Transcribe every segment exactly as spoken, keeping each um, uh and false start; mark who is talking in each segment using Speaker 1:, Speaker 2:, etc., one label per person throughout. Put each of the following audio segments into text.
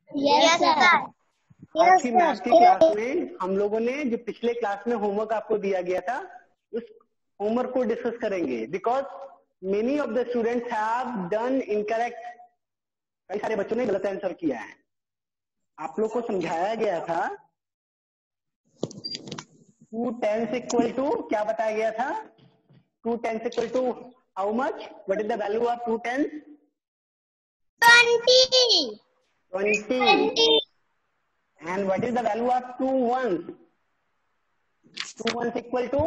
Speaker 1: Yes sir.
Speaker 2: आज की math की क्लास में हम लोगों ने जो पिछले क्लास में होमवर्क आपको दिया गया था उस होमवर्क को डिस्कस करेंगे, because many of the students have done incorrect. कई सारे बच्चों ने गलत आंसर किया है। आप लोग को समझाया गया था टू टेंस इक्वल टू, क्या बताया गया था? Two tens equal to how much? What is the value of two tens?
Speaker 1: Twenty.
Speaker 2: Twenty. And what is the value of two ones? Two ones equal to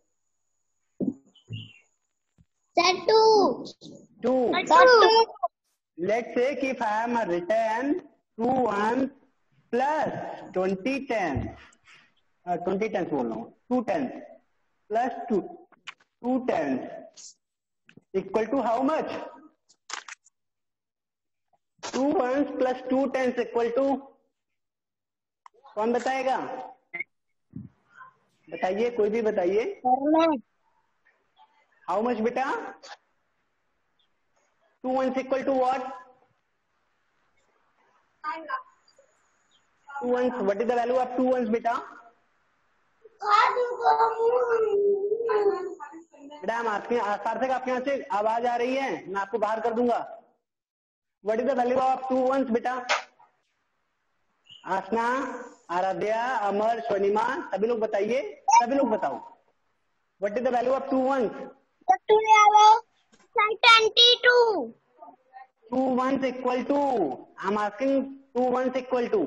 Speaker 1: Sir, two.
Speaker 2: two.
Speaker 1: Two.
Speaker 2: Let's say if I am written two ones plus twenty tens, uh, twenty tens बोल रहा हूँ, two tens plus two two tens equal to how much? Two ones plus two tens equal to, कौन बताएगा? बताइए, कोई भी बताइए। How much बेटा? Two ones equal to what? Two ones, what is the value of two ones बेटा? बेटा हम आपके सार्थक, आपके यहाँ से आवाज आ रही है, मैं आपको बाहर कर दूंगा। What is the value of two ones बेटा? आसना, आराध्या, अमर, स्वर्णिमा, सभी लोग बताइए, सभी लोग बताओ। What is the value of two ones?
Speaker 1: twenty-two.
Speaker 2: Two ones equal to, I'm asking two ones equal to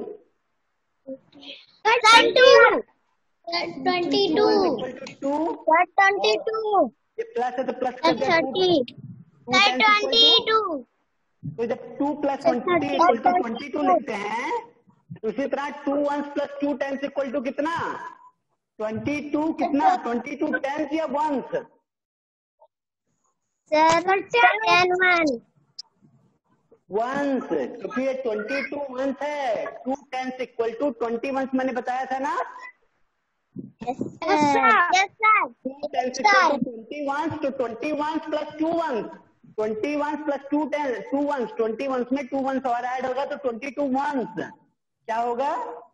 Speaker 1: Twenty-two. Twenty-two.
Speaker 2: equal to two.
Speaker 1: Twenty-two.
Speaker 2: ये plus है तो प्लस कर दे।
Speaker 1: Thirty. Twenty-two.
Speaker 2: तो जब two plus twenty equal to twenty two लिखते हैं, उसी तरह two ones plus two tens equal to कितना? Twenty two. कितना? ट्वेंटी टू टेंस या वंस? वंस, क्योंकि ये ट्वेंटी टू वंस है। Two tens equal to twenty ones मैंने बताया था ना।
Speaker 1: Yes, sir. Yes, sir.
Speaker 2: Two tens equal to twenty ones, तो twenty ones plus two ones, twenty ones plus two ten to ones, twenty ones में two ones और add होगा तो twenty two once क्या होगा?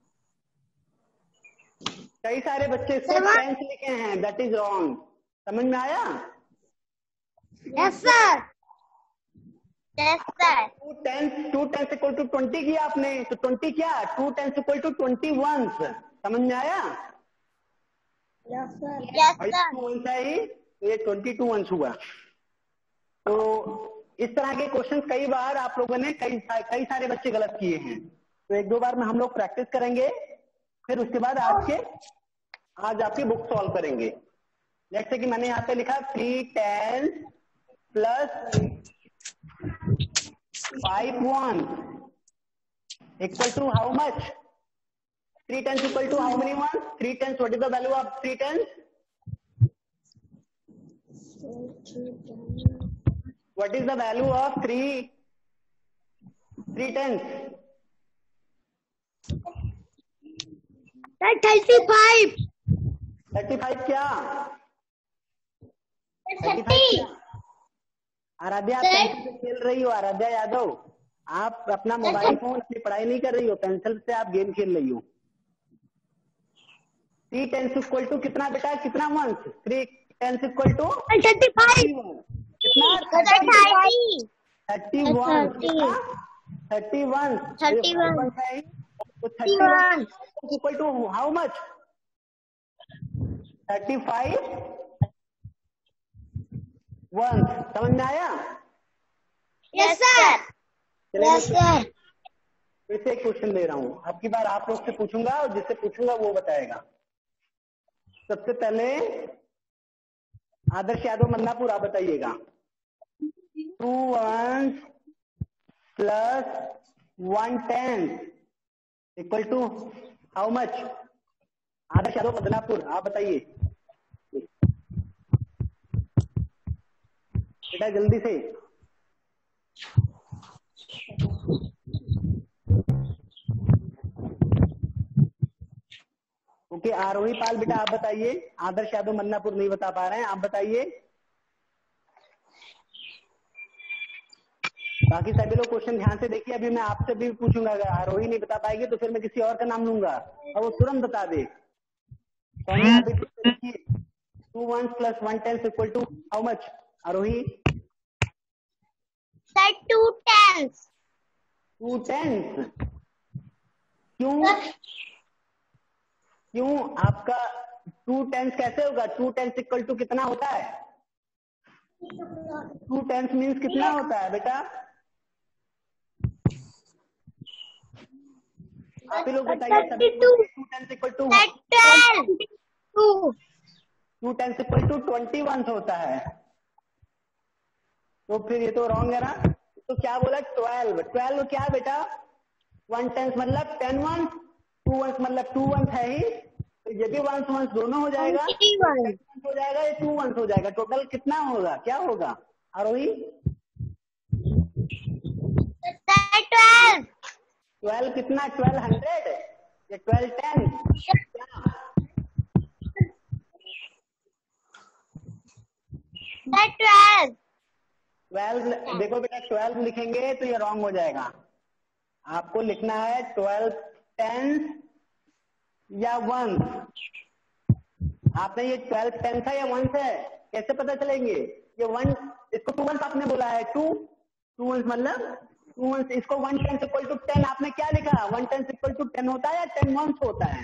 Speaker 2: कई सारे बच्चे इसको टेंस लिखे हैं, दैट इज रॉन्ग। समझ में आया?
Speaker 1: Yes, sir. Yes, sir.
Speaker 2: Two tens two tens equal to twenty किया आपने, तो ट्वेंटी क्या? Two tens equal to twenty ones. समझ में आया?
Speaker 1: Yes, sir. Yes, sir.
Speaker 2: Two ones है ही, तो ये ट्वेंटी टू वंस हुआ। तो इस तरह के क्वेश्चंस कई बार आप लोगों ने कई कई सारे बच्चे गलत किए हैं। तो एक दो बार में हम लोग प्रैक्टिस करेंगे, फिर उसके बाद आज के आज आपकी बुक सॉल्व करेंगे। जैसे कि मैंने यहाँ पे लिखा three ten plus five one equal to how much? Three tens equal to how many one? Three tens, what is the value of three tens? What is the value of three three tens?
Speaker 1: Thirty-five.
Speaker 2: thirty-five क्या?
Speaker 1: Thirty.
Speaker 2: Aaradhya आप pencil से खेल रही हो। आराध्या यादव, आप अपना mobile phone, अपनी पढ़ाई नहीं कर रही हो, पेंसिल से आप गेम खेल रही हो। थ्री टेंस इक्वल टू कितना बेटा? कितना ones? Three tens equal to
Speaker 1: Thirty-five.
Speaker 2: कितना?
Speaker 1: Thirty.
Speaker 2: Thirty one. Thirty one.
Speaker 1: Thirty one.
Speaker 2: तो thirty one equal to how much? Thirty five one. समझ में आया?
Speaker 1: Yes, sir. Yes, sir.
Speaker 2: फिर से एक क्वेश्चन दे रहा हूँ, अब की बार आप लोग से पूछूंगा और जिससे पूछूंगा वो बताएगा। सबसे पहले आदर्श यादव मन्नापुर, आप बताइएगा। Two one plus one ten equal to how much? Adarsh Yadav Badlapur, आप बताइए बेटा जल्दी से। ओके, आरोही पाल बेटा आप बताइए। आदर्श यादव मन्नापुर नहीं बता पा रहे हैं, आप बताइए। बाकी सभी लोग क्वेश्चन ध्यान से देखिए। अभी मैं आपसे भी पूछूंगा, अगर आरोही नहीं बता पाएगी तो फिर मैं किसी और का नाम लूंगा और वो तुरंत बता दे। सोनिया अभी देखिए, two one plus one tens equal to how much? Aarohi
Speaker 1: sir two tens.
Speaker 2: Two tens क्यों? क्यों आपका टू टेंस कैसे होगा? टू टेंस इक्वल टू कितना होता है? टू टेंस मीन्स कितना होता है बेटा? आप ही लोग बताइए। Two tens equal to two tens equal to twenty one होता है। तो फिर ये तो रॉन्ग है ना। तो क्या बोला? ट्वेल्व। ट्वेल्व क्या बेटा? वन टेंस मतलब टेन वन, टू वंस मतलब टू वंस है ही, तो ये भी वंस वंस दोनों हो जाएगा, हो जाएगा, ये टू वंस हो जाएगा। टोटल कितना होगा? क्या होगा आरोही?
Speaker 1: ट्वेल्व।
Speaker 2: ट्वेल्व कितना? ट्वेल्व हंड्रेड या ट्वेल्व टेन?
Speaker 1: ट्वेल्व।
Speaker 2: ट्वेल्व देखो बेटा, ट्वेल्व लिखेंगे तो ये रॉन्ग हो जाएगा। आपको लिखना है ट्वेल्व टेंस या वन। आपने ये ट्वेल्व टेंस है या वंस है कैसे पता चलेंगे? ये वन, इसको टू वंस आपने बोला है। टू टू वंस मतलब टू वंस, इसको one tens equal to ten आपने क्या लिखा? One tens equal to ten होता है या टेन वंस होता है?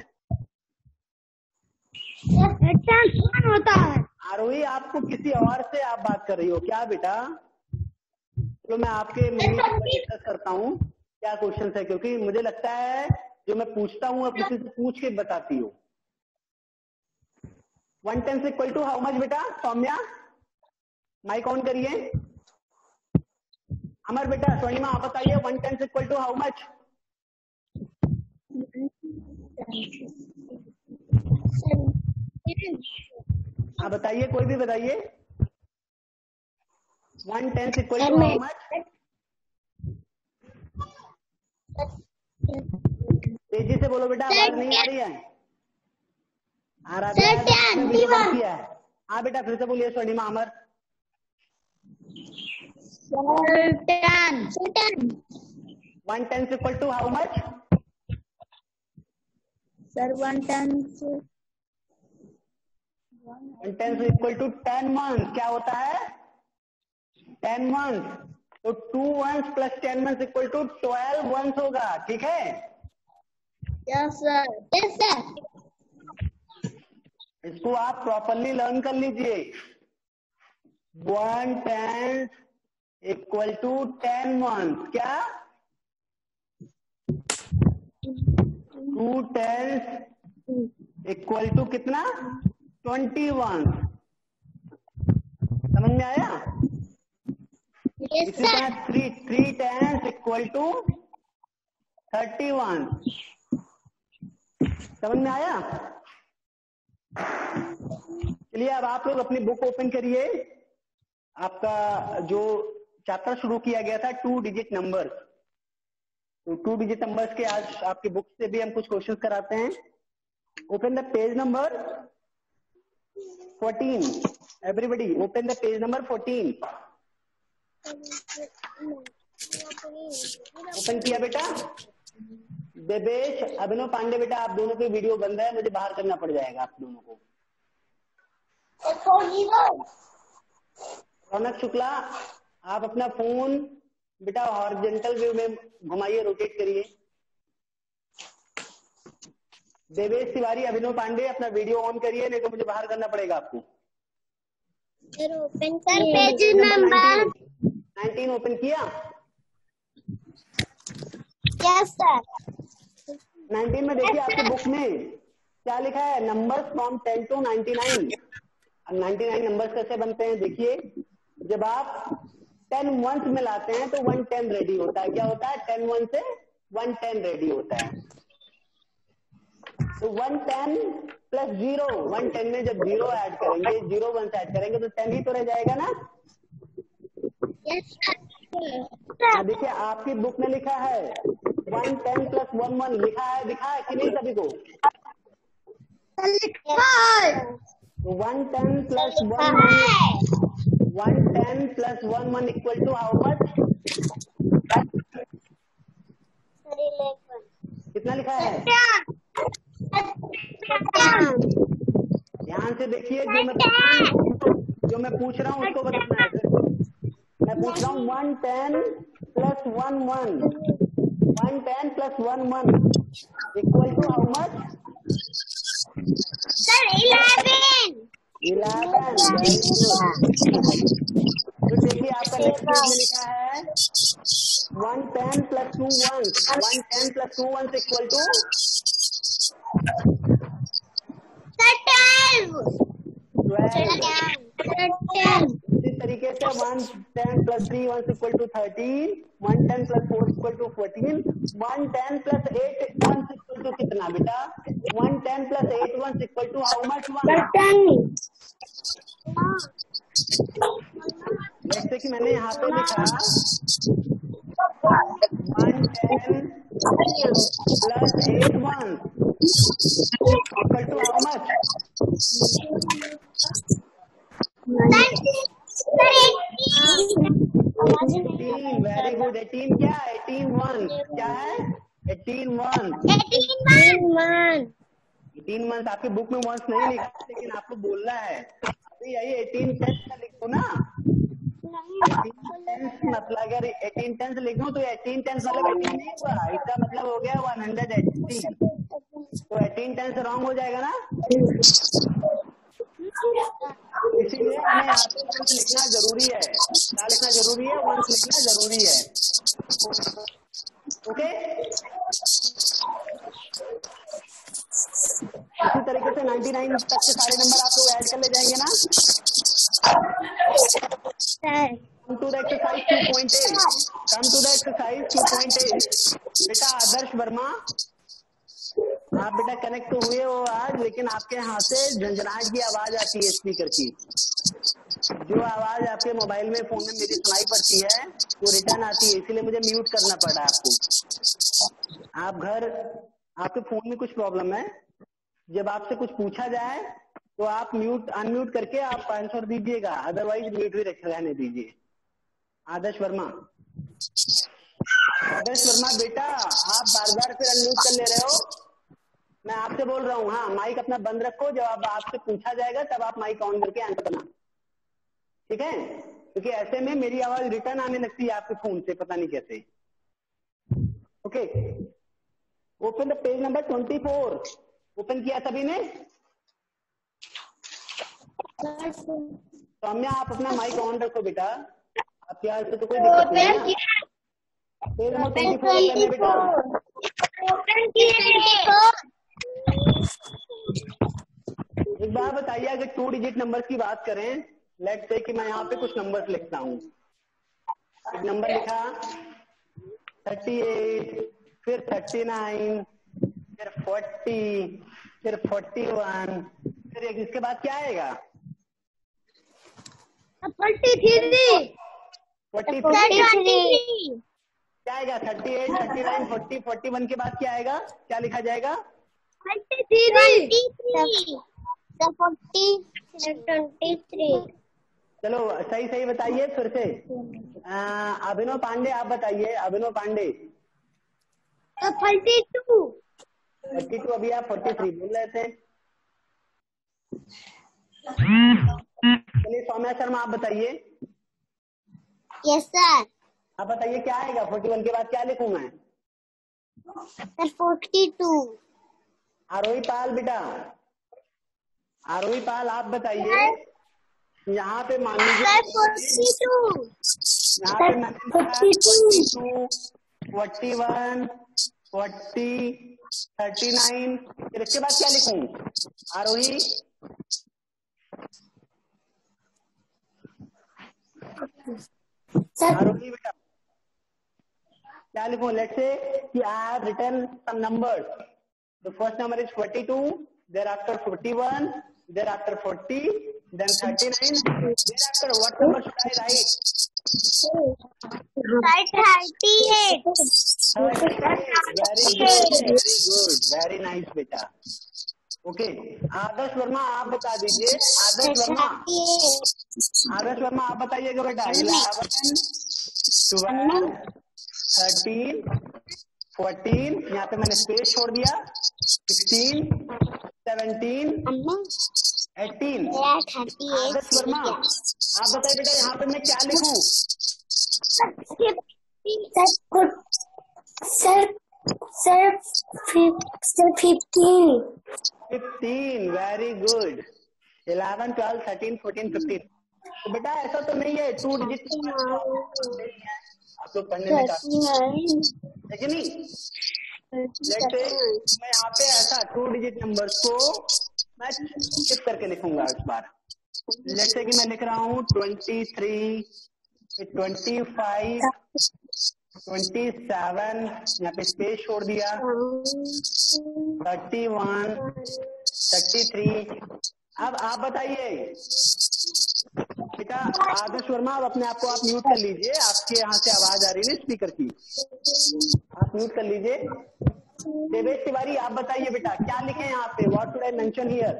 Speaker 1: टेन होता है।
Speaker 2: आरोही आपको किसी और से आप बात कर रही हो क्या बेटा? तो मैं आपके मम्मी से डिस्कस करता हूँ क्या क्वेश्चन है, क्योंकि मुझे लगता है जो मैं पूछता हूँ अब किसी से पूछ के बताती हूँ। One tens equal to how much बेटा? सौम्या माइक ऑन करिए। अमर बेटा, सोनिमा आप बताइए, one tens equal to how much? आप बताइए, कोई भी बताइए। One tens equal to how much? तेजी से बोलो बेटा, आवाज नहीं आ रही है। आ रहा है। हाँ बेटा फिर से बोलिए Sonima. Amar one tens equal to how much?
Speaker 1: Sir one tens
Speaker 2: one tens equal to ten month. क्या होता है? Ten month. तो two ones plus ten month equal to twelve ones होगा। ठीक है?
Speaker 1: Yes sir. Yes sir.
Speaker 2: इसको आप प्रॉपरली लर्न कर लीजिए। One tens equal to ten month. क्या? टू टेंस इक्वल टू कितना? Twenty one. समझ में आया?
Speaker 1: यस
Speaker 2: इसी तरह three three tens equal to thirty one. समझ में आया? चलिए अब आप लोग अपनी बुक ओपन करिए। आपका जो चैप्टर शुरू किया गया था टू डिजिट नंबर, तो टू डिजिट नंबर्स के आज आपकी बुक से भी हम कुछ क्वेश्चंस कराते हैं। Open the page number fourteen. Everybody open the page number fourteen. Open किया बेटा? देवेश, अभिनव पांडे बेटा आप दोनों की वीडियो बंद है, मुझे बाहर करना पड़ जाएगा आप दोनों को। रौनक शुक्ला आप अपना फोन बेटा हॉरिजॉन्टल व्यू में घुमाइए, रोटेट करिए। देवेश तिवारी, अभिनव पांडे अपना वीडियो ऑन करिए, नहीं तो मुझे बाहर करना पड़ेगा आपको।
Speaker 1: Open sir page number
Speaker 2: nineteen open किया?
Speaker 1: Yes sir.
Speaker 2: नाइनटीन में देखिए आपकी बुक में क्या लिखा है? Numbers from ten to ninety nine. अब नाइनटी नाइन नंबर्स कैसे बनते हैं? देखिए, जब आप टेन वंस में लाते हैं तो वन टेन रेडी होता है। क्या होता है? टेन वन से वन टेन रेडी होता है। तो one ten plus zero, one ten में जब जीरो ऐड करेंगे, जीरो वन से ऐड करेंगे तो टेन ही तो रह जाएगा ना।
Speaker 1: Yes sir.
Speaker 2: देखिए आपकी बुक में लिखा है one ten plus one one. लिखा है, दिखा है कि नहीं सभी को? One ten plus one one one ten plus one one equal to how much? कितना लिखा है? ध्यान से देखिए, जो मैं जो मैं पूछ रहा हूँ उसको बताना है। मैं पूछ रहा हूँ one ten plus one one one ten plus one one equal to how much?
Speaker 1: Sir eleven
Speaker 2: eleven. तो देखिए आपका नेक्स्ट पेज में लिखा है one ten plus two one one ten plus two one equal to इसी तरीके से one ten plus three one equal to thirteen one ten plus four equal to fourteen one ten plus eight one equal to कितना बेटा? One ten plus eight one equal to how much one? जैसे कि मैंने यहाँ पे लिखा one ten plus eight one equal to how much? Eighteen. Very good. Eighteen क्या है? एटीन वन क्या है? Eighteen one. एटीन मंथ आपकी बुक में मंथ नहीं लिखा, लेकिन आपको बोलना है अभी यही एटीन टेंस का लिखो ना। एटीन टेंस मतलब अगर एटीन टेंस लिखूं तो एटीन टेंस मतलब एटीन नहीं हुआ, इसका मतलब हो गया वन हंड्रेड एटीन। तो एटीन टेंस रॉन्ग हो जाएगा ना, इसीलिए हमें यहाँ पे वंस लिखना जरूरी है। क्या लिखना जरूरी है? वंस लिखना जरूरी है। ओके, इसी तरीके से निन्यानवे तक के सारे नंबर आप लोग ऐड कर ले जाएंगे ना। Come to the exercise two point eight come to the exercise two point eight बेटा आदर्श वर्मा, आप बेटा कनेक्ट तो हुए हो आज, लेकिन आपके यहाँ से झंझनाहट की आवाज आती है स्पीकर की। जो आवाज आपके मोबाइल में फोन में मेरी सुनाई पड़ती है वो रिटर्न आती है, इसीलिए मुझे म्यूट करना पड़ा आपको। आप घर आपके फोन में कुछ प्रॉब्लम है, जब आपसे कुछ पूछा जाए तो आप म्यूट अनम्यूट करके आप आंसर दीजिएगा, अदरवाइज म्यूट भी रहने दीजिए। आदर्श वर्मा, आदर्श वर्मा बेटा आप बार बार फिर अनम्यूट कर ले रहे हो। मैं आपसे बोल रहा हूँ, हाँ माइक अपना बंद रखो, जब आप आपसे पूछा जाएगा तब आप माइक ऑन करके आंसर करना, ठीक है? क्योंकि ऐसे में मेरी आवाज रिटर्न आने लगती है आपके फोन से, पता नहीं कैसे। Okay, open the page number twenty four. Open किया सभी ने? सौम्या आप अपना माइक ऑन रखो बेटा, आपके यहाँ से तो कोई दिक्कत नहीं है। पेज नंबर ट्वेंटी फोर करने बेटा। एक बार बताइए, अगर टू डिजिट नंबर की बात करें, लेट्स से कि मैं यहाँ पे कुछ नंबर्स लिखता हूँ। एक नंबर लिखा थर्टी एट, फिर थर्टी नाइन, फिर फोर्टी, फिर फोर्टी वन, फिर इसके बाद क्या आएगा?
Speaker 1: Forty three.
Speaker 2: फोर्टी थ्री क्या आएगा? Thirty eight, thirty nine, forty, forty one के बाद क्या आएगा? क्या लिखा जाएगा?
Speaker 1: Twenty three. Twenty three.
Speaker 2: चलो सही सही बताइए फिर से। अभिनव पांडे आप बताइए, Abhinav Pandey.
Speaker 1: Forty two.
Speaker 2: Forty two, अभी आप फोर्टी थ्री बोल रहे थे। चलिए सौम्या शर्मा आप बताइए।
Speaker 1: Yes sir.
Speaker 2: आप बताइए क्या आएगा? फोर्टी वन के बाद क्या लिखूं मैं?
Speaker 1: Sir forty two.
Speaker 2: Aarohi Pal बेटा, आरोही पाल आप बताइए। यहाँ पे मान लीजिए
Speaker 1: फोर्टी टू,
Speaker 2: यहाँ पे मैंने forty two, forty one, forty, thirty nine, फिर इसके बाद क्या लिखूं? आरोही आरोही बेटा क्या लिखूं? लेट्स से कि I have written some numbers. The first number is forty-two, thereafter forty-one, thereafter forty, then thirty-nine, thereafter what number should I write?
Speaker 1: Write thirty-eight.
Speaker 2: thirty-eight. Very good, very good, very nice बेटा। Okay, Adarsh Verma आप बता दीजिए। आदर्श वर्मा आदर्श वर्मा आप बताइएगा बेटा। Eleven, twelve, thirteen, fourteen, यहाँ पे मैंने स्पेस छोड़ दिया, sixteen, seventeen, eighteen. Adarsh Verma, आप बताइए बेटा यहाँ पे मैं क्या लिखूं?
Speaker 1: Sir sir fifteen.
Speaker 2: Fifteen, very good. Eleven, twelve, thirteen, fourteen, fifteen. तो बेटा ऐसा तो नहीं है टू डिजिट आप लोग पढ़ने में है कि नहीं? लेट्स से मैं यहाँ पे ऐसा टू डिजिट नंबर्स को मैं स्किप करके लिखूंगा इस बार। लेट्स से कि मैं लिख रहा हूँ twenty three, twenty five, twenty seven, यहाँ पे स्पेस छोड़ दिया, थर्टी वन, थर्टी थ्री। अब आप बताइए बेटा, आदर्श वर्मा, अब अपने आप को आप म्यूट कर लीजिए, आपके यहाँ से आवाज आ रही है स्पीकर की, आप म्यूट कर लीजिए। देवेश तिवारी, आप बताइए बेटा क्या लिखे यहाँ पे? What should I mention here?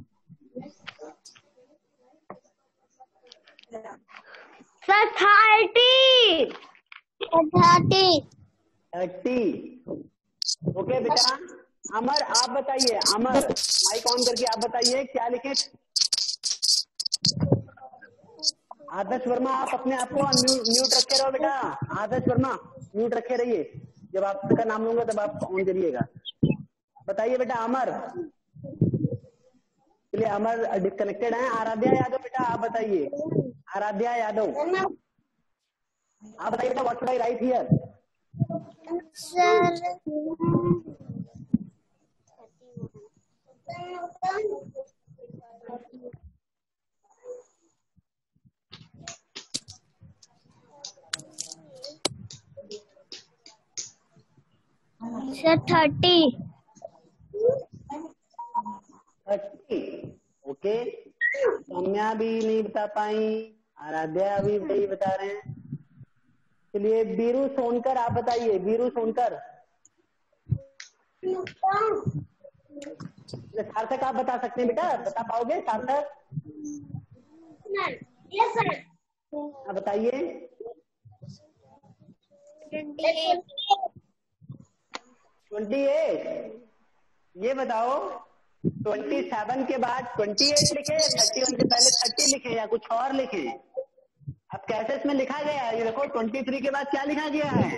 Speaker 1: Sir thirty thirty
Speaker 2: thirty. Okay बेटा। अमर, आप बताइए, अमर माइक ऑन करके आप बताइए क्या लिखे? आदर्श वर्मा, आप अपने आप को म्यूट रखे रहो बेटा। आदर्श वर्मा म्यूट रखे रहिए, जब आपका नाम लूंगा तब आप ऑन करिएगा। बताइए बेटा अमर। चलिए अमर डिस्कनेक्टेड है। आराध्या यादव बेटा आप बताइए, आराध्या यादव आप बताइए बेटा, what should I write here?
Speaker 1: Sir sir thirty
Speaker 2: thirty. Okay, Saumya भी नहीं बता पाई, आराध्या भी नहीं बता रहे हैं। चलिए बीरू सोनकर आप बताइए, बीरू सोनकर। सार्थक आप बता सकते हैं बेटा, बता पाओगे सार्थक?
Speaker 1: Yes sir.
Speaker 2: आप बताइए। Twenty eight. ये बताओ ट्वेंटी सेवन के बाद ट्वेंटी एट लिखे, थर्टी वन के पहले थर्टी लिखे, या कुछ और लिखे? अब कैसे इसमें लिखा गया है ये देखो, ट्वेंटी थ्री के बाद क्या लिखा गया है?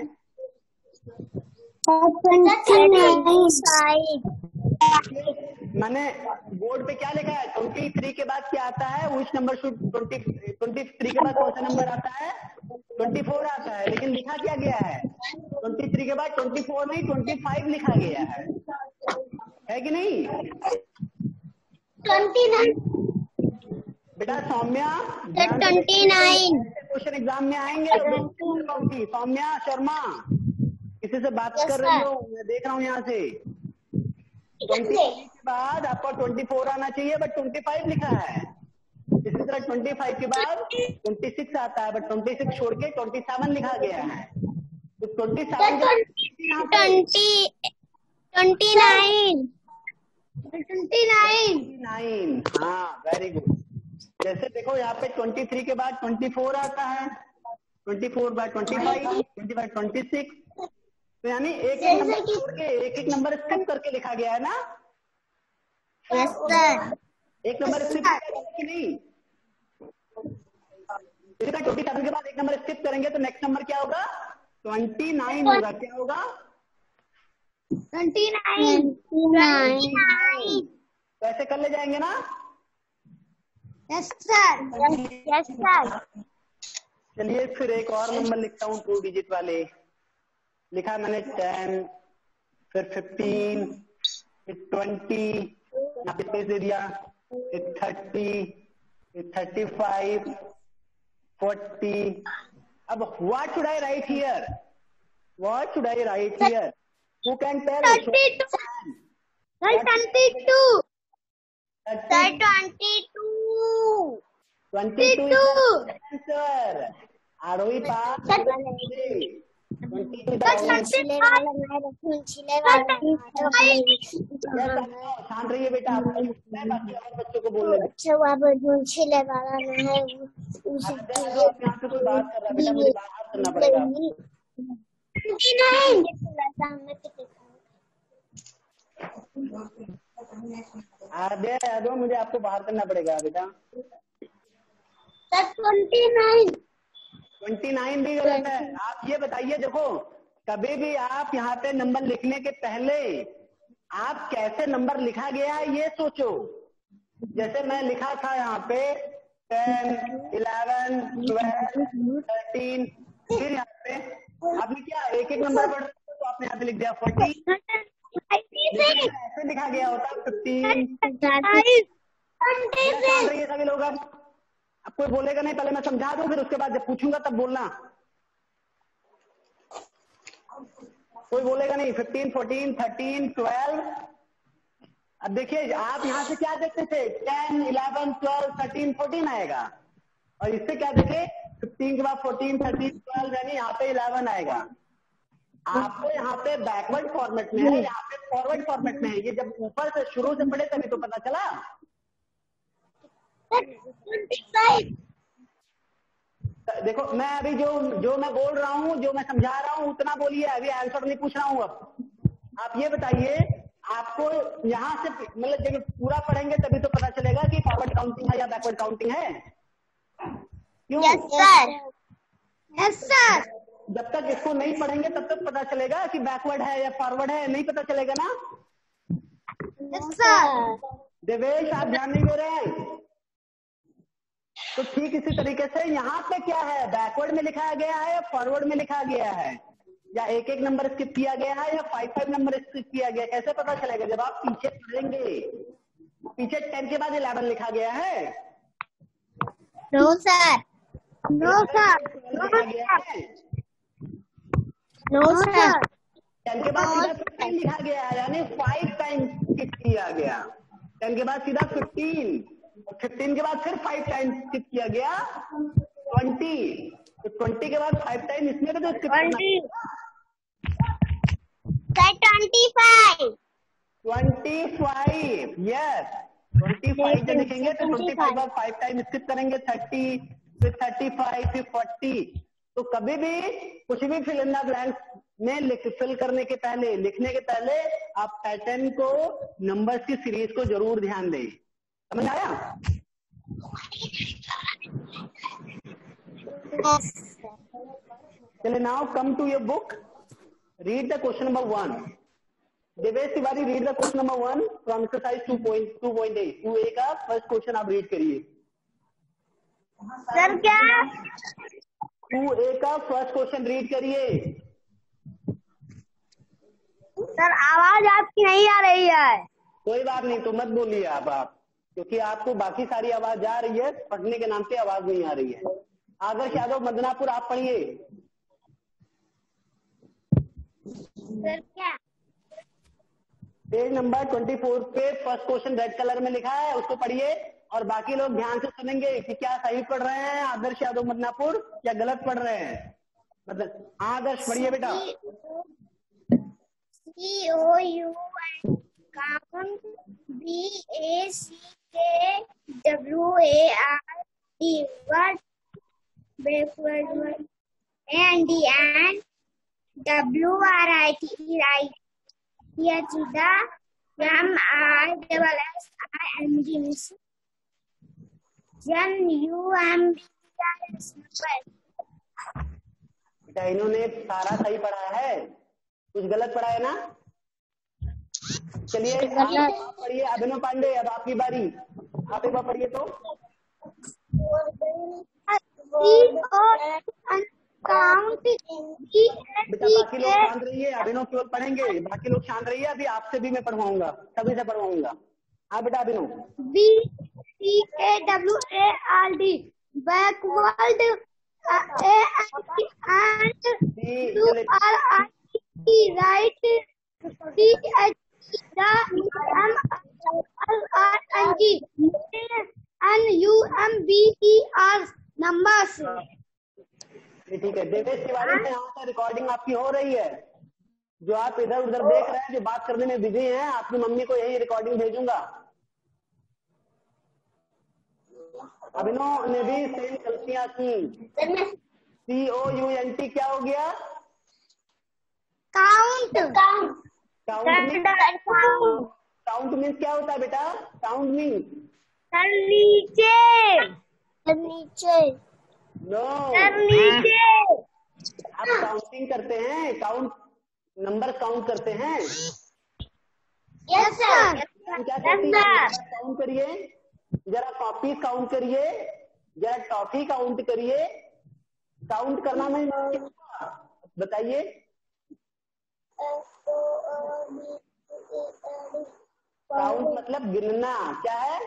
Speaker 2: मैंने बोर्ड पे क्या लिखा है? ट्वेंटी थ्री के बाद क्या आता है? उस number should twenty twenty three के बाद कौन सा नंबर आता है? ट्वेंटी फोर आता है। लेकिन लिखा क्या गया है? ट्वेंटी थ्री के बाद ट्वेंटी फोर नहीं ट्वेंटी फाइव लिखा गया है, है कि नहीं?
Speaker 1: ट्वेंटी नाइन
Speaker 2: बेटा Saumya,
Speaker 1: twenty nine
Speaker 2: question exam में आएंगे। सौम्या शर्मा, किसी से बात
Speaker 1: yes,
Speaker 2: कर रही हो? मैं देख रहा हूँ यहाँ से। ट्वेंटी के बाद आपको ट्वेंटी फोर आना चाहिए, बट ट्वेंटी फाइव लिखा है। इसी तरह ट्वेंटी फाइव के बाद ट्वेंटी सिक्स आता है, बट ट्वेंटी सिक्स छोड़ के ट्वेंटी सेवन लिखा गया है। तो twenty seven
Speaker 1: twenty twenty nine twenty nine
Speaker 2: nine. हाँ वेरी गुड। जैसे देखो यहाँ पे ट्वेंटी थ्री के बाद ट्वेंटी फोर आता है, twenty four by twenty five, twenty five twenty six. तो यानी एक एक नंबर छोड़ के एक एक नंबर स्किप करके लिखा गया है ना?
Speaker 1: Yes sir.
Speaker 2: एक नंबर स्किप कि नहीं? ट्वेंटी सेवन के बाद एक नंबर स्किप करेंगे तो नेक्स्ट नंबर क्या होगा? ट्वेंटी नाइन होगा। क्या होगा?
Speaker 1: Twenty nine.
Speaker 2: तो ऐसे कर ले जाएंगे ना?
Speaker 1: Yes sir. Yes sir.
Speaker 2: चलिए फिर एक और नंबर लिखता हूँ टू डिजिट वाले। लिखा मैंने टेन, फिर फिफ्टीन, फिर ट्वेंटी, यहाँ पे स्पेस दे दिया, फिर थर्टी, फिर थर्टी फाइव, फोर्टी। अब what should I write here? What should I write here? Who can tell?
Speaker 1: Thirty two twenty two
Speaker 2: twenty two answer. Aarohi पास शांत रहिए बेटा, बाकी और बच्चों को बोल रहे
Speaker 1: छिले वाला नहीं है,
Speaker 2: कोई बात कर रहा है बेटा, मुझे बात करना पड़ेगा। आधे दो, मुझे आपको बाहर करना पड़ेगा बेटा।
Speaker 1: ट्वेंटी नाइन
Speaker 2: ट्वेंटी नाइन भी गलत है। आप ये बताइए, देखो कभी भी आप यहाँ पे नंबर लिखने के पहले आप कैसे नंबर लिखा गया है ये सोचो। जैसे मैं लिखा था यहाँ पे टेन, इलेवन, ट्वेल्व, थर्टीन, फिर यहाँ पे आपने क्या एक एक नंबर पढ़ रहे तो आपने यहाँ पे लिख दिया फोर्टीन। ऐसे लिखा गया होता फिफ्टीन। सभी लोग अब अब कोई बोलेगा नहीं, पहले मैं समझा दूं फिर उसके बाद जब पूछूंगा तब बोलना। कोई बोलेगा नहीं। Fifteen, fourteen, thirteen, twelve. अब देखिए आप यहाँ से क्या देखते थे, ten, eleven, twelve, thirteen, fourteen आएगा, और इससे क्या देखे फिफ्टीन के बाद फोर्टीन, थर्टीन, ट्वेल्व, यानी यहाँ पे इलेवन आएगा। आपको यहाँ पे बैकवर्ड फॉर्मेट में है, यहाँ पे फॉरवर्ड फॉर्मेट में है। ये जब ऊपर से शुरू से पढ़े तभी तो पता चला। देखो मैं अभी जो जो मैं बोल रहा हूँ, जो मैं समझा रहा हूँ उतना बोलिए, अभी आंसर नहीं पूछ रहा हूँ। अब आप ये बताइए, आपको यहाँ से मतलब जब पूरा पढ़ेंगे तभी तो पता चलेगा कि फॉरवर्ड काउंटिंग है या बैकवर्ड काउंटिंग है। क्यों?
Speaker 1: Yes sir, yes sir.
Speaker 2: जब तक इसको नहीं पढ़ेंगे तब तक पता चलेगा कि बैकवर्ड है या फॉरवर्ड है, नहीं पता चलेगा ना।
Speaker 1: Yes sir.
Speaker 2: देवेश आप ध्यान नहीं दे रहे हैं। तो ठीक इसी तरीके से यहाँ पे क्या है, बैकवर्ड में लिखा गया है या फॉरवर्ड में लिखा गया है, या एक एक नंबर स्किप किया गया है या फाइव फाइव नंबर स्किप किया गया, कैसे पता चलेगा? जब आप पीछे पढ़ेंगे, पीछे टेन के बाद इलेवन लिखा गया है।
Speaker 1: No sir, no sir, no sir.
Speaker 2: Ten के बाद सीधा फिफ्टीन लिखा गया है, यानी फाइव टाइम स्किप किया गया। टेन के बाद सीधा फिफ्टीन, फिफ्टीन के बाद फिर फाइव टाइम स्किप किया गया ट्वेंटी, तो ट्वेंटी के बाद फाइव टाइम इसमें भी तो skip
Speaker 1: twenty twenty five
Speaker 2: twenty five yes twenty five जब लिखेंगे तो ट्वेंटी फाइव बाद फाइव टाइम स्किप करेंगे, थर्टी, फिर थर्टी फाइव, फिर फोर्टी। तो कभी भी कुछ भी फिल इन द ब्लैंक्स में लिख फिल करने के पहले, लिखने के पहले आप पैटर्न को, नंबर्स की सीरीज को जरूर ध्यान दें। समझ आया? चलिए now come to your book, read the question number one. Devesh Tiwari read the question number one from exercise two point two point eight. Two A का फर्स्ट क्वेश्चन आप रीड करिए।
Speaker 1: सर क्या?
Speaker 2: टू ए का फर्स्ट क्वेश्चन रीड करिए।
Speaker 1: Sir आवाज आपकी नहीं आ रही है।
Speaker 2: कोई बात नहीं, तो मत बोलिए आप आप क्योंकि आपको बाकी सारी आवाज आ रही है, पढ़ने के नाम पे आवाज नहीं आ रही है। आदर्श यादव मदनापुर आप पढ़िए।
Speaker 1: सर क्या?
Speaker 2: पेज नंबर ट्वेंटी फोर पे फर्स्ट क्वेश्चन रेड कलर में लिखा है, उसको पढ़िए और बाकी लोग ध्यान से सुनेंगे कि क्या सही पढ़ रहे हैं आदर्श यादव मदनापुर या गलत पढ़ रहे हैं। मतलब आदर्श पढ़िए बेटा।
Speaker 1: C O U N count B A C K W A R D word backward word and D and W R I T right here to the M I double S I N G mission Jan U M B S
Speaker 2: बेटा इन्होंने सारा सही पढ़ा है, कुछ गलत पढ़ा है ना। चलिए आप पढ़िए। अभिनव पांडे अब आपकी बारी, आप एक बार पढ़िए तो।
Speaker 1: काउंट
Speaker 2: बेटा बाकी लोग शांत रहिए, अभिनव केवल पढ़ेंगे, बाकी लोग शांत रहिए। अभी आपसे भी मैं पढ़वाऊंगा, सभी से पढ़वाऊंगा। हाँ बेटा अभिनव।
Speaker 1: B C K W A R D backward A and W R I T right C H M R N G N U M B T R numbers.
Speaker 2: ठीक है देवेश तिवारी से यहाँ से रिकॉर्डिंग आपकी हो रही है। जो आप इधर उधर देख रहे हैं, जो बात करने में बिजी हैं, आपकी मम्मी को यही रिकॉर्डिंग भेजूंगा। अभिनव ने भी सेम गलतियां की। C O U N T क्या हो गया?
Speaker 1: Count count
Speaker 2: count count means क्या होता है बेटा? काउंट मीन्स
Speaker 1: सर नीचे सर नीचे
Speaker 2: नो
Speaker 1: सर नीचे
Speaker 2: आप काउंटिंग करते हैं, काउंट नंबर काउंट करते हैं।
Speaker 1: यस सर
Speaker 2: क्या करती है? काउंट करिए जरा, कॉपी काउंट करिए जरा, टॉफी काउंट करिए। काउंट करना में बताइए। काउंट मतलब गिनना, क्या है?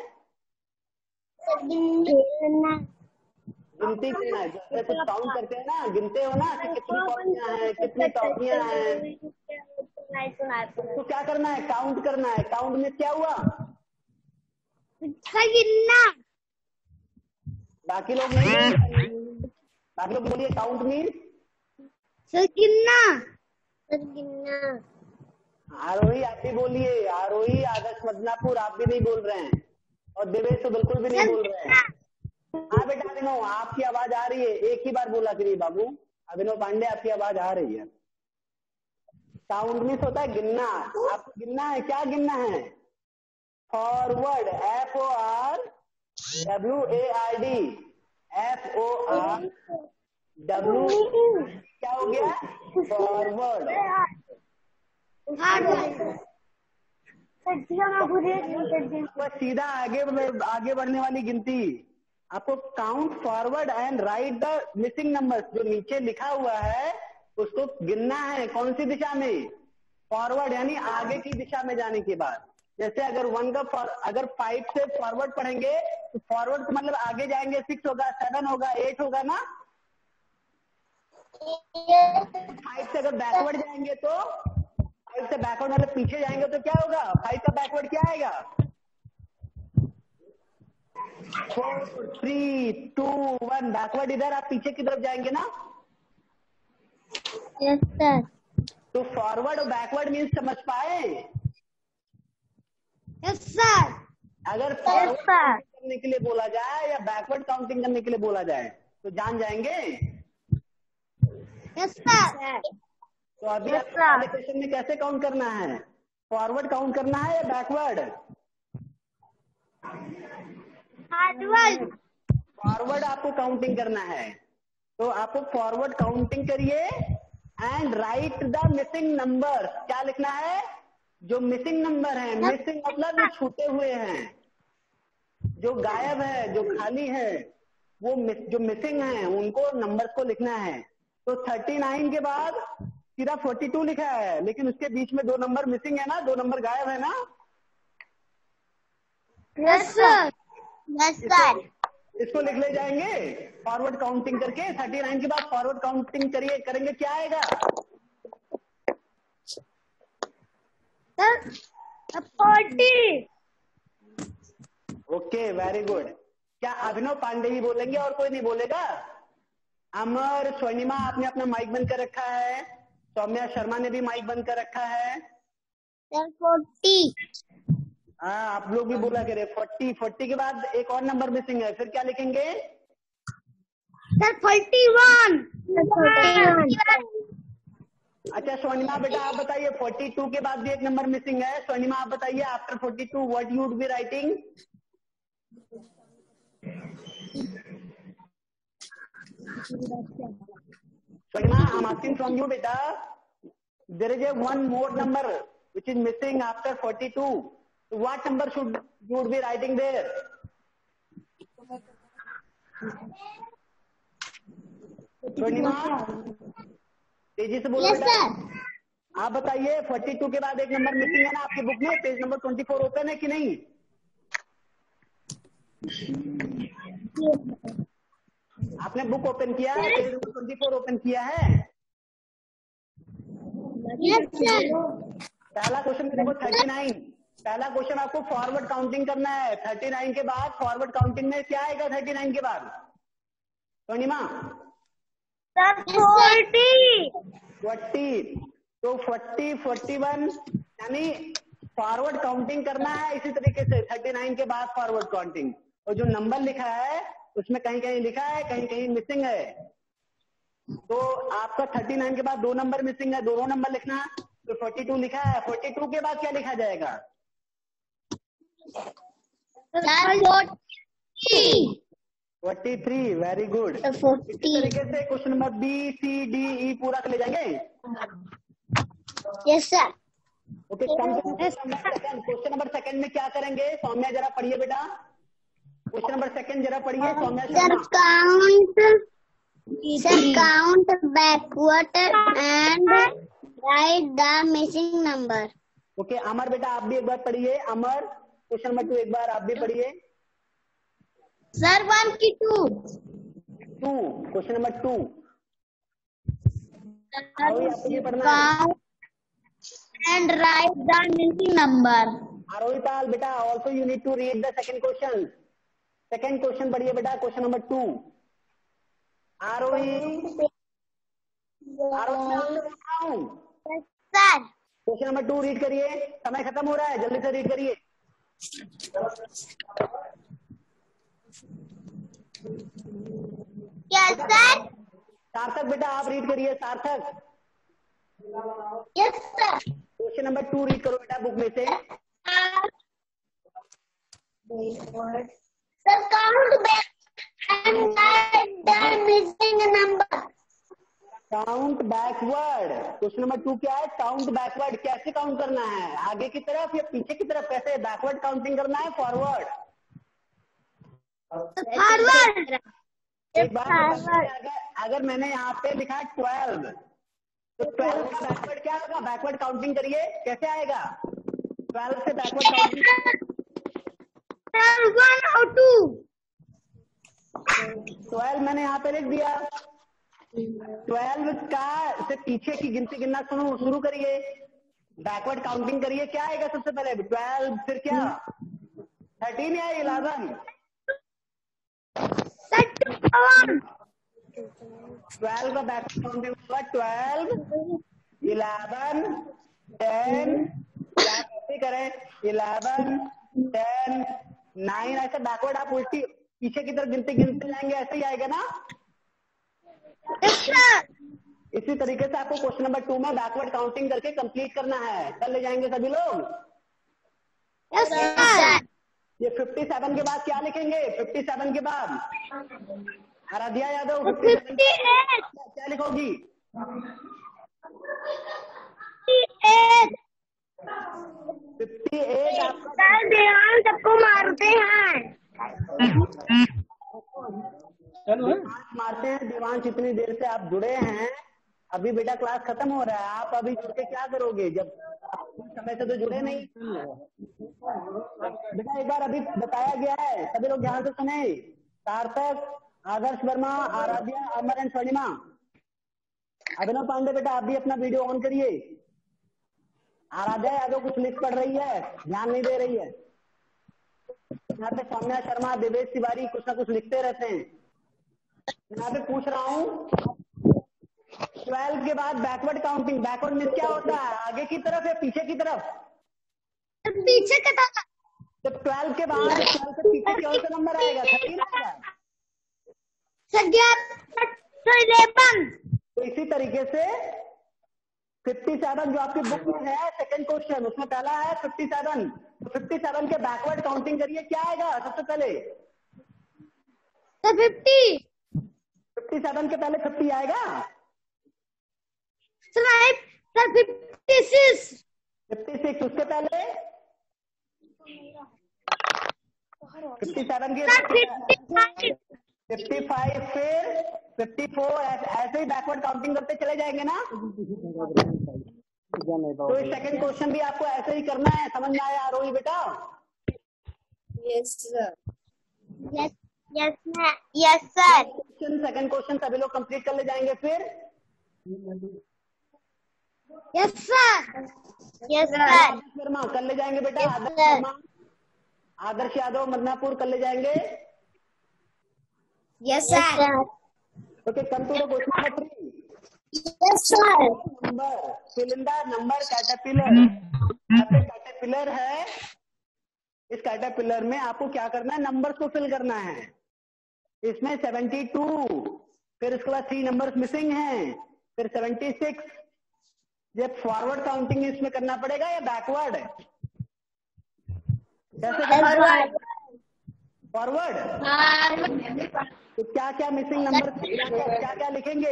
Speaker 1: गिनना
Speaker 2: गिनती करना है। जैसे कुछ काउंट करते हैं ना, गिनते हो ना कि कितनी कॉपियां हैं, कितनी टॉफियां हैं, तो क्या करना है? काउंट करना है। काउंट में क्या हुआ?
Speaker 1: गिनना।
Speaker 2: बाकी लोग नहीं बोलिए, बाकी लोग बोलिए काउंट मीन्स
Speaker 1: सर गिनना सर गिनना।
Speaker 2: आरोही आप भी बोलिए, आरोही, आदर्श मदनापुर आप भी नहीं बोल रहे हैं, और देवेश तो बिल्कुल भी नहीं बोल रहे हैं। हाँ बेटा अभिनव, आपकी आवाज आ रही है, एक ही बार बोला करिए बाबू। अभिनव पांडे आपकी आवाज आ रही है। काउंट मीन्स होता है गिनना। आपको गिनना है, क्या गिनना है? Forward, F O R W A R D, F O R W, क्या हो गया? फॉरवर्ड। सीधा आगे आगे बढ़ने वाली गिनती। आपको count forward and write the missing numbers, जो नीचे लिखा हुआ है उसको गिनना है। कौन सी दिशा में? फॉरवर्ड, यानी आगे की दिशा में जाने के बाद। जैसे अगर वन का अगर फाइव से फॉरवर्ड पढ़ेंगे तो फॉरवर्ड तो मतलब आगे जाएंगे, सिक्स होगा, सेवन होगा, एट होगा ना। फाइव से अगर बैकवर्ड जाएंगे तो, फाइव से बैकवर्ड मतलब पीछे जाएंगे तो क्या होगा? फाइव का बैकवर्ड क्या आएगा? Four three two one. Backward इधर, आप पीछे की तरफ जाएंगे ना।
Speaker 1: Yes sir.
Speaker 2: तो फॉरवर्ड और बैकवर्ड मीन्स समझ पाए?
Speaker 1: Yes sir.
Speaker 2: अगर फॉरवर्ड करने के लिए बोला जाए या बैकवर्ड काउंटिंग करने के लिए बोला जाए तो जान जाएंगे।
Speaker 1: Yes sir.
Speaker 2: तो अभी आपके क्वेश्चन में कैसे काउंट करना है? फॉरवर्ड काउंट करना है या बैकवर्ड?
Speaker 1: फॉरवर्ड।
Speaker 2: फॉरवर्ड आपको काउंटिंग करना है, तो आपको फॉरवर्ड काउंटिंग करिए and write the missing number. क्या लिखना है? जो मिसिंग नंबर है। मिसिंग मतलब जो छूटे हुए हैं, जो गायब है, जो खाली है, वो जो मिसिंग है उनको नंबर्स को लिखना है। तो थर्टी नाइन के बाद सीधा फोर्टी टू लिखा है, लेकिन उसके बीच में दो नंबर मिसिंग है ना, दो नंबर गायब है ना।
Speaker 1: Yes sir. Yes sir.
Speaker 2: इसको लिख ले जाएंगे फॉरवर्ड काउंटिंग करके। थर्टी नाइन के बाद फॉरवर्ड काउंटिंग करिए, करेंगे, क्या आएगा?
Speaker 1: फोर्टी।
Speaker 2: Okay, very good. क्या अभिनव पांडे ही बोलेंगे और कोई नहीं बोलेगा? अमर, स्वर्णिमा आपने अपना माइक बंद कर रखा है, सौम्या शर्मा ने भी माइक बंद कर रखा है।
Speaker 1: फोर्टी।
Speaker 2: हाँ, आप लोग भी बोला करे फोर्टी। फोर्टी के बाद एक और नंबर मिसिंग है, फिर क्या लिखेंगे?
Speaker 1: Sir forty one.
Speaker 2: अच्छा स्वर्णिमा बेटा आप बताइए, फोर्टी टू के बाद भी एक नंबर मिसिंग है। स्वर्णिमा आप बताइए, after forty two what you would be writing? Swarnima, I am asking from you बेटा, there is a one more number which is missing after forty two, what number should you would be writing there? Swarnima तेजी से बोलो बेटा। आप बताइए, forty two के बाद एक नंबर मिसिंग है ना आपकी बुक में, page number twenty four open है कि नहीं? आपने बुक ओपन किया है, page number twenty four open किया है? पहला क्वेश्चन देखो थर्टी नाइन। पहला क्वेश्चन आपको फॉरवर्ड काउंटिंग करना है। थर्टी नाइन के बाद फॉरवर्ड काउंटिंग में क्या आएगा? थर्टी नाइन के बाद स्वर्णिमा
Speaker 1: फोर्टी।
Speaker 2: फोर्टी। तो फोर्टी, फोर्टी वन, यानी फॉरवर्ड काउंटिंग करना है इसी तरीके से। थर्टी नाइन के बाद फॉरवर्ड काउंटिंग, और जो नंबर लिखा है उसमें कहीं कहीं लिखा है, कहीं कहीं मिसिंग है। तो आपका थर्टी नाइन के बाद दो नंबर मिसिंग है, दोनों नंबर लिखना है। तो फोर्टी टू लिखा है, फोर्टी टू के बाद क्या लिखा जाएगा? Forty three. Very good. इसी तरीके से question number B C D E पूरा कर ले जाएंगे।
Speaker 1: Yes sir.
Speaker 2: Okay, question number second में क्या करेंगे? सौम्या जरा पढ़िए बेटा, क्वेश्चन नंबर सेकंड जरा पढ़िए Saumya
Speaker 1: sir
Speaker 2: Sharma.
Speaker 1: Count sir count backward and write the missing number.
Speaker 2: Okay Amar बेटा आप भी एक बार पढ़िए। अमर क्वेश्चन नंबर टू एक बार आप भी पढ़िए।
Speaker 1: सर वन की two
Speaker 2: two question number two आपको ये पढ़ना है।
Speaker 1: And write the missing number.
Speaker 2: Arohi Pal बेटा also you need to read the second question. Second question पढ़िए बेटा, question number two. Arohi Arohi
Speaker 1: sir
Speaker 2: question number two read करिए, समय खत्म हो रहा है, जल्दी से रीड करिए।
Speaker 1: Yes sir.
Speaker 2: सार्थक बेटा आप रीड करिए। Sarthak
Speaker 1: yes sir.
Speaker 2: Question number two read करो बेटा बुक में से।
Speaker 1: Sir count back and write the missing number.
Speaker 2: Count backward. Question number two क्या है? Count backward. कैसे काउंट करना है? आगे की तरफ या पीछे की तरफ? कैसे बैकवर्ड काउंटिंग करना है? Forward
Speaker 1: forward.
Speaker 2: एक बात अगर, अगर मैंने यहाँ पे लिखा ट्वेल्व तो ट्वेल्व का बैकवर्ड क्या होगा? बैकवर्ड काउंटिंग करिए, कैसे आएगा? ट्वेल्व से बैकवर्ड काउंटिंग
Speaker 1: वन और टू।
Speaker 2: ट्वेल्व मैंने यहाँ पे लिख दिया। ट्वेल्व का से पीछे की गिनती गिनना शुरू शुरू करिए, बैकवर्ड काउंटिंग करिए। क्या आएगा सबसे पहले? ट्वेल्व, फिर क्या? थर्टीन या इलेवन? ट्वेल्व का बैकवर्ड काउंटिंग होगा ट्वेल्व, इलेवन, टेन। क्या कैसे करें? इलेवन, टेन, नाइन, ऐसे बैकवर्ड आप उल्टी पीछे की तरफ गिनते गिनते जाएंगे, ऐसे ही आएगा ना? इसी तरीके से आपको क्वेश्चन नंबर टू में बैकवर्ड काउंटिंग करके कंप्लीट करना है। कर ले जाएंगे सभी लोग?
Speaker 1: Yes sir.
Speaker 2: ये फिफ्टी सेवन के बाद क्या लिखेंगे? फिफ्टी सेवन के बाद आराध्या यादव
Speaker 1: फिफ्टी एट।
Speaker 2: क्या लिखोगी? फिफ्टी एट आपका
Speaker 1: देवान सबको मारते हैं।
Speaker 2: मारते हैं देवांश। इतनी देर से आप जुड़े हैं, अभी बेटा क्लास खत्म हो रहा है, आप अभी जुड़ के क्या करोगे? जब आप समय से तो जुड़े नहीं। बेटा एक बार अभी बताया गया है, सभी लोग ध्यान से सुने। सार्थक, आदर्श वर्मा, आराध्या, अमर एंड स्वर्णिमा। अभिनव पांडे बेटा आप भी अपना वीडियो ऑन करिए। आराध्या यादव कुछ लिख पढ़ रही है, ध्यान नहीं दे रही है। यहाँ पे सौम्या शर्मा, देवेश तिवारी कुछ ना कुछ लिखते रहते हैं। यहाँ पे पूछ रहा हूँ ट्वेल्व के बाद बैकवर्ड काउंटिंग। बैकवर्ड मीन्स क्या होता है? आगे की तरफ या पीछे की तरफ?
Speaker 1: पीछे की तरफ।
Speaker 2: तो ट्वेल्व के बाद ट्वेल्व से पीछे कौन सा नंबर आएगा? थर्टीन आएगा।
Speaker 1: इलेवन।
Speaker 2: तो इसी तरीके से फिफ्टी सेवन जो आपकी बुक में है, सेकंड क्वेश्चन उसमें पहला है फिफ्टी सेवन। तो फिफ्टी सेवन के बैकवर्ड काउंटिंग करिए, क्या आएगा सबसे पहले?
Speaker 1: तो फिफ्टी।
Speaker 2: फिफ्टी सेवन के पहले फिफ्टी आएगा।
Speaker 1: Sir fifty six.
Speaker 2: Fifty six उसके पहले फिफ्टी सेवन के फिफ्टी फाइव, फिर फिफ्टी फोर, ऐसे ही बैकवर्ड काउंटिंग करते चले जाएंगे ना? तो इस सेकंड क्वेश्चन भी आपको ऐसे ही करना है। समझ में आया आरोही बेटा?
Speaker 1: Yes sir. Yes yes yes sir.
Speaker 2: Question second question सभी लोग कंप्लीट कर ले जाएंगे फिर?
Speaker 1: Yes sir. Yes sir.
Speaker 2: Sharma कर ले जाएंगे बेटा? आदर्श शर्मा, आदर्श यादव मदनापुर कर ले जाएंगे?
Speaker 1: Yes sir.
Speaker 2: Okay, come to the question number three.
Speaker 1: Yes sir.
Speaker 2: Number cylinder number caterpillar. Caterpillar है, इस कैटरपिलर में आपको क्या करना है? नंबर्स को फिल करना है। इसमें सेवेंटी टू, फिर उसके बाद थ्री नंबर्स मिसिंग हैं, फिर सेवेंटी सिक्स। ये फॉरवर्ड काउंटिंग इसमें करना पड़ेगा या बैकवर्ड? कैसे
Speaker 1: फॉरवर्ड।
Speaker 2: फॉरवर्ड। तो क्या क्या मिसिंग नंबर, क्या क्या क्या क्या लिखेंगे?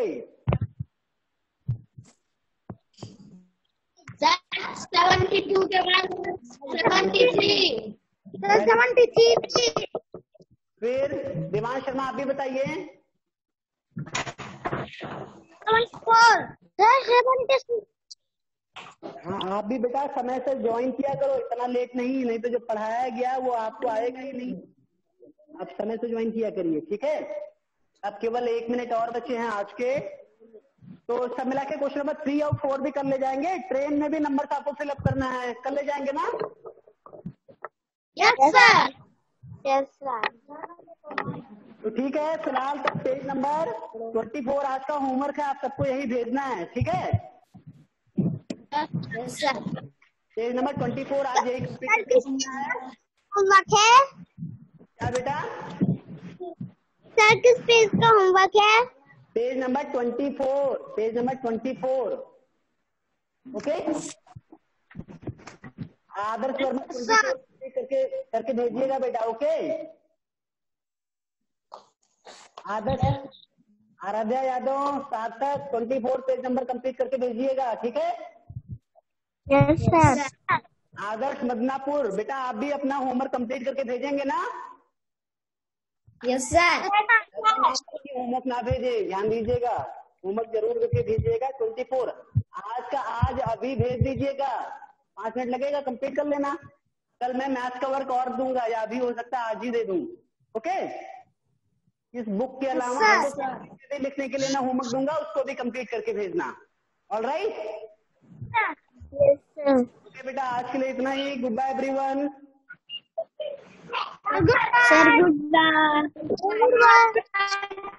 Speaker 1: सेवेंटी टू के बाद सेवेंटी थ्री। Seventy three.
Speaker 2: फिर दिवान शर्मा आप भी बताइए।
Speaker 1: Seventy four.
Speaker 2: हाँ आप भी बेटा समय से ज्वाइन किया करो, इतना लेट नहीं, नहीं तो जो पढ़ाया गया वो आपको आएगा ही नहीं। आप समय से ज्वाइन किया करिए, ठीक है। अब केवल एक मिनट और बचे हैं आज के, तो सब मिला के क्वेश्चन नंबर थ्री और फोर भी कर ले जाएंगे। ट्रेन में भी नंबर आपको फिलअप करना है, कर ले जाएंगे ना?
Speaker 1: Yes sir. Yes sir.
Speaker 2: तो ठीक है, फिलहाल तक पेज नंबर ट्वेंटी फोर आज का होमवर्क है, आप सबको यही भेजना है, ठीक है।
Speaker 1: Yes sir.
Speaker 2: Page number twenty four आज यही
Speaker 1: होमवर्क है।
Speaker 2: क्या बेटा?
Speaker 1: सर किस पेज का होमवर्क है?
Speaker 2: Page number twenty four, page number twenty four. Okay, Adarsh Verma करके करके भेजिएगा बेटा। Okay, Adarsh Aradhya Yadav Sarthak twenty four page number complete करके भेजिएगा, ठीक है।
Speaker 1: Yes sir.
Speaker 2: आदर्श मदनापुर बेटा आप भी अपना होमवर्क कंप्लीट करके भेजेंगे ना?
Speaker 1: Yes sir.
Speaker 2: होमवर्क ना भेजे, ध्यान दीजिएगा, होमवर्क जरूर करके भेजिएगा। ट्वेंटी फोर आज का आज अभी भेज दीजिएगा, पांच मिनट लगेगा, कंप्लीट कर लेना। कल मैं मैथ्स का वर्क और दूंगा, या अभी हो सकता है आज ही दे दूं। ओके, इस बुक के अलावा आपको लिखने के लिए मैं होमवर्क दूंगा, उसको भी कंप्लीट करके भेजना। ऑल राइट ओके बेटा, आज के लिए इतना ही। Goodbye everyone.
Speaker 1: Sir good bye.